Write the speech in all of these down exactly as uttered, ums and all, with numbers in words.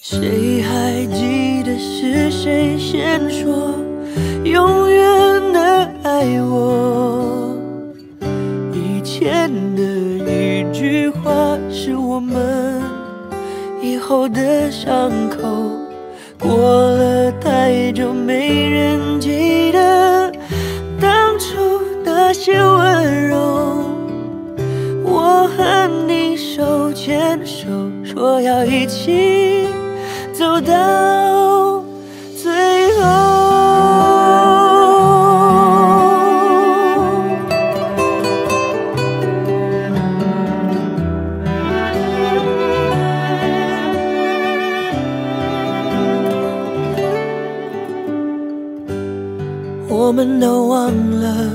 谁还记得是谁先说永远的爱我？以前的一句话是我们以后的伤口，过了太久没人记得当初那些温柔。我和你手牵手，说要一起走到最后。我们都忘了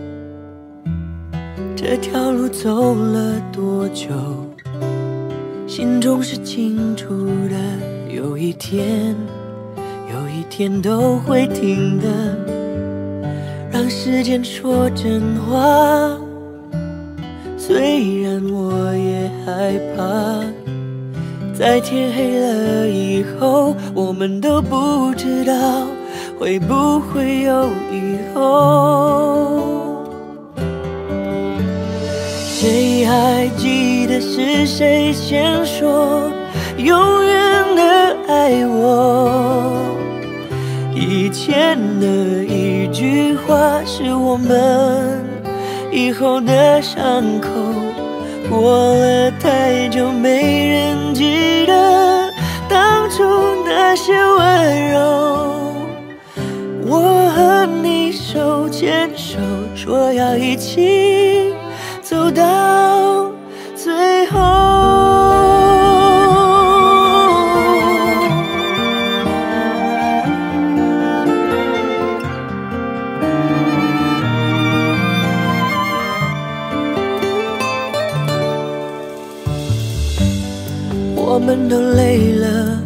这条路走了多久，心中是清楚的，有一天有一天都会停的。让时间说真话，虽然我也害怕，在天黑了以后，我们都不知道会不会有以后。谁还记得是谁先说永远的爱我？以前的一句话是我们以后的伤口，过了太久没人记得当初那些温柔。我和你手牵手，说要一起走到最后。我们都累了，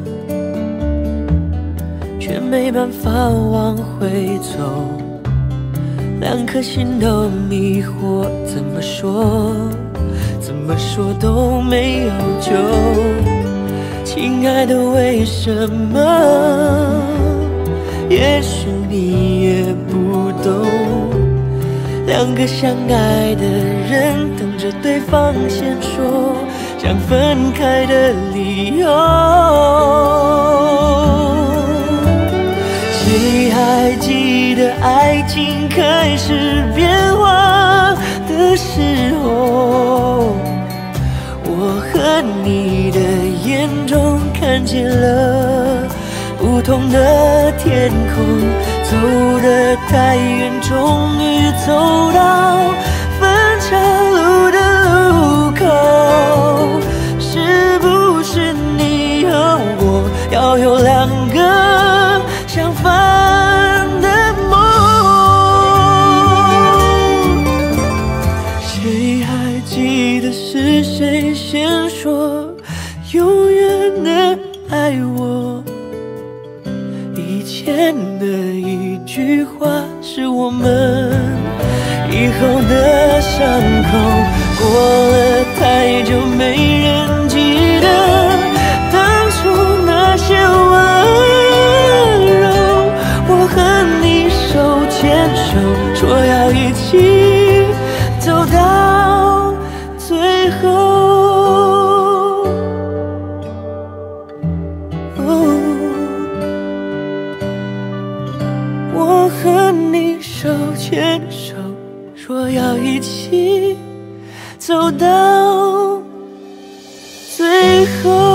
却没办法往回走，两颗心都迷惑，怎么说怎么说都没有救。亲爱的，为什么？也许你也不懂，两个相爱的人等着对方先说想分开的理由。谁还记得爱情开始变化的时候，我和你的眼中看见了不同的天空，走得太远，终于走到分岔路的路口。是不是你和我要有两个相反的梦？谁还记得是谁先说永远的爱我？以前的一句话是我们以后的伤口，过了太久没人记得当初那些温柔。我和你手牵手，说要一起走到最后。我和你手牵手，说要一起走到最后。